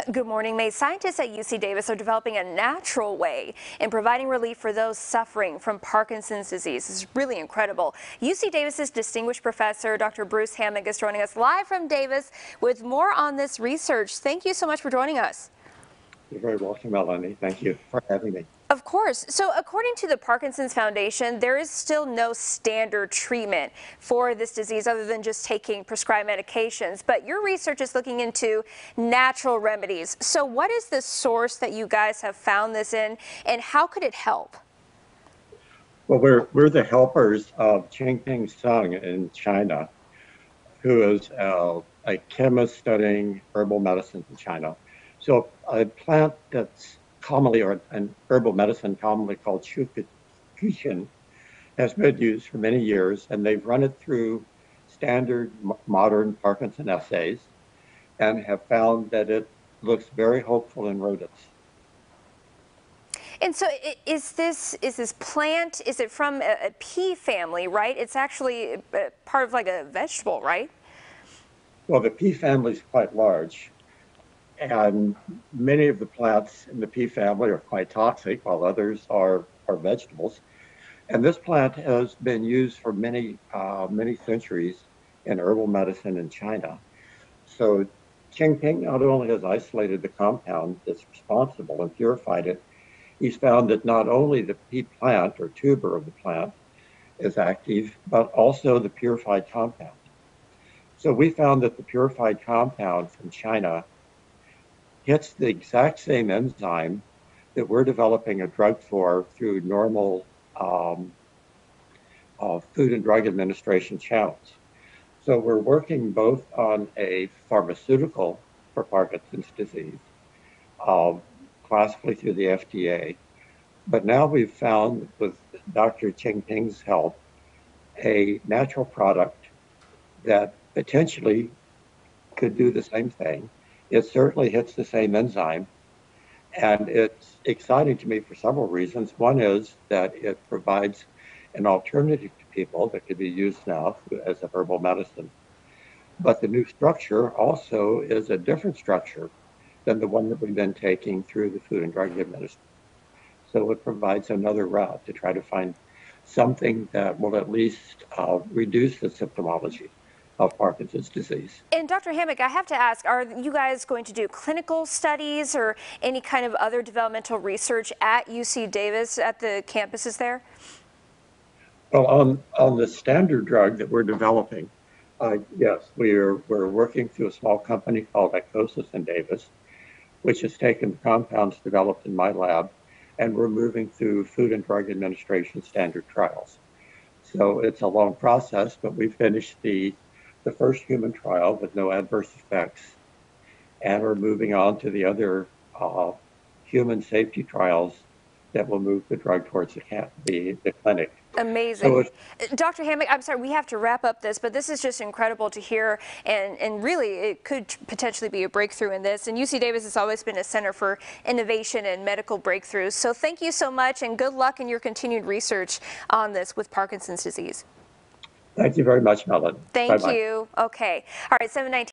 Good morning, May. Scientists at UC Davis are developing a natural way in providing relief for those suffering from Parkinson's disease. This is really incredible. UC Davis's distinguished professor, Dr. Bruce Hammock, is joining us live from Davis with more on this research. Thank you so much for joining us. You're very welcome, Melanie. Thank you for having me. Of course. So according to the Parkinson's Foundation, there is still no standard treatment for this disease other than just taking prescribed medications. But your research is looking into natural remedies. So what is the source that you guys have found this in, and how could it help? Well, we're the helpers of Chengping Sung in China, who is a chemist studying herbal medicine in China. So a plant that's commonly, or an herbal medicine commonly called Shukushin, has been used for many years, and they've run it through standard modern Parkinson assays and have found that it looks very hopeful in rodents. And so is this plant, is it from a pea family, right? It's actually part of like a vegetable, right? Well, the pea family is quite large, and many of the plants in the pea family are quite toxic, while others are vegetables. And this plant has been used for many centuries in herbal medicine in China. So Chengping not only has isolated the compound that's responsible and purified it, he's found that not only the pea plant or tuber of the plant is active, but also the purified compound. So we found that the purified compound from China hits the exact same enzyme that we're developing a drug for through normal Food and Drug Administration channels. So we're working both on a pharmaceutical for Parkinson's disease, classically through the FDA, but now we've found, with Dr. Chengping's help, a natural product that potentially could do the same thing. It certainly hits the same enzyme, and it's exciting to me for several reasons. One is that it provides an alternative to people that could be used now as a herbal medicine. But the new structure also is a different structure than the one that we've been taking through the Food and Drug Administration. So it provides another route to try to find something that will at least reduce the symptomology of Parkinson's disease. And Dr. Hammock, I have to ask, are you guys going to do clinical studies or any kind of other developmental research at UC Davis at the campuses there? Well, on the standard drug that we're developing, yes, we're working through a small company called Icosis in Davis, which has taken the compounds developed in my lab, and we're moving through Food and Drug Administration standard trials. So it's a long process, but we finished the first human trial with no adverse effects, and we're moving on to the other human safety trials that will move the drug towards the clinic. Amazing. So Dr. Hammock, I'm sorry, we have to wrap up this, but this is just incredible to hear, and really it could potentially be a breakthrough in this. And UC Davis has always been a center for innovation and medical breakthroughs. So thank you so much, and good luck in your continued research on this with Parkinson's disease. Thank you very much, Melanie. Thank you. Okay. All right, 7:19.